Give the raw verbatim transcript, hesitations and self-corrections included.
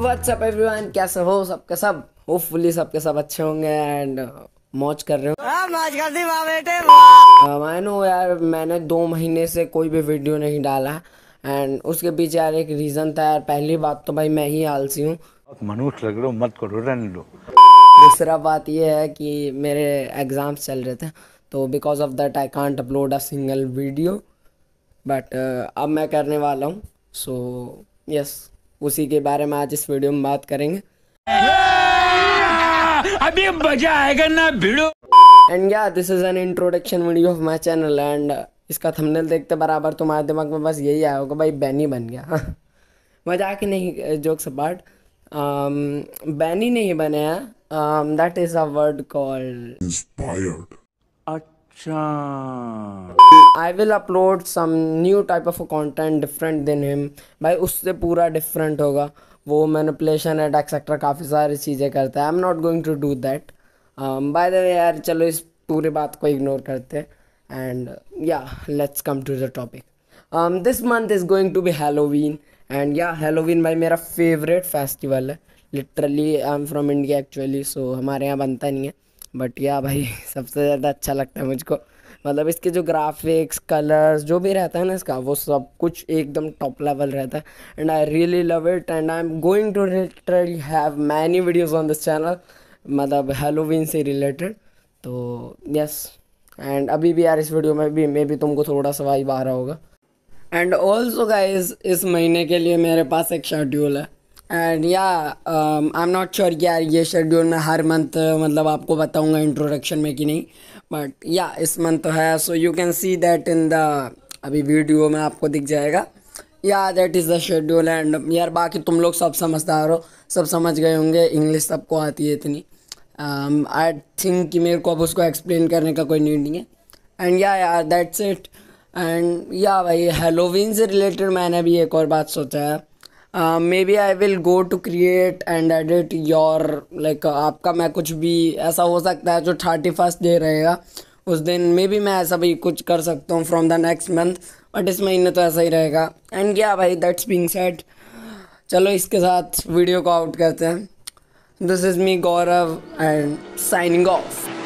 What's up everyone, कैसे हो सबके सब। होपफुली सबके सब अच्छे होंगे एंड मौज कर रहे हो। मौज कर दी वाह बेटे। आई नो यार, मैंने दो महीने से कोई भी वीडियो नहीं डाला एंड उसके पीछे यार एक रीज़न था यार। पहली बात तो भाई मैं ही आलसी हूँ, मनुष्य लग रहे हो, मत करो, रहने दो। दूसरा बात ये है कि मेरे एग्ज़ाम्स चल रहे थे तो because of that I can't upload a single video, but अब मैं करने वाला हूँ। सो so, यस yes, उसी के बारे में आज इस वीडियो में बात करेंगे। अभी मजा आएगा ना भिड़ो। And yeah this is an introduction video of my channel and इसका थंबनेल देखते बराबर तुम्हारे दिमाग में बस यही आया होगा, भाई बैनी बन गया। मजाक ही नहीं, जोक्स अपार्ट, बैनी नहीं बने हैं, that is a word called inspired. अच्छा, I will upload some new type of a content different than him। भाई उससे पूरा different होगा, वो manipulation and एक्सेट्रा काफ़ी सारी चीज़ें करता है। I'm not going to do that। um, by the way यार, चलो इस पूरी बात को इग्नोर करते हैं and yeah, let's come to the topic। um, this month is going to be Halloween and yeah, Halloween भाई मेरा favorite festival है। literally I'm from India actually, so हमारे यहाँ बनता नहीं है, बट या भाई सबसे ज़्यादा अच्छा लगता है मुझको। मतलब इसके जो ग्राफिक्स, कलर्स, जो भी रहता है ना इसका, वो सब कुछ एकदम टॉप लेवल रहता है and I really love it and I am going to literally have many videos on this channel, मतलब हैलोवीन से रिलेटेड। तो यस, एंड अभी भी यार इस वीडियो में भी मे भी तुमको थोड़ा सा वाइब आ रहा होगा। एंड ऑल्सो गाइज, इस महीने के लिए मेरे पास एक शेड्यूल है एंड या आई एम नॉट श्योर यार ये शेड्यूल मैं हर मंथ मतलब आपको बताऊंगा इंट्रोडक्शन में कि नहीं, बट या इस मंथ तो है। So you can see that in the, अभी वीडियो में आपको दिख जाएगा। Yeah that is the schedule and यार बाकी तुम लोग सब समझदार हो, सब समझ गए होंगे, इंग्लिश सबको आती है इतनी। आई um, थिंक कि मेरे को अब उसको एक्सप्लेन करने का कोई नीड नहीं है। एंड या यार दैट्स इट। एंड या भाई हैलोवीन से रिलेटेड मैंने भी एक और बात सोचा है। Maybe I will go to create and edit your like, आपका मैं कुछ भी ऐसा हो सकता है जो थर्टी फर्स्ट डे रहेगा उस दिन, मे बी मैं ऐसा भी कुछ कर सकता हूँ from the next month, but इस महीने तो ऐसा ही रहेगा। एंड क्या भाई, दैट्स बीइंग सेड, चलो इसके साथ वीडियो को आउट करते हैं। This is me Gaurav and signing of.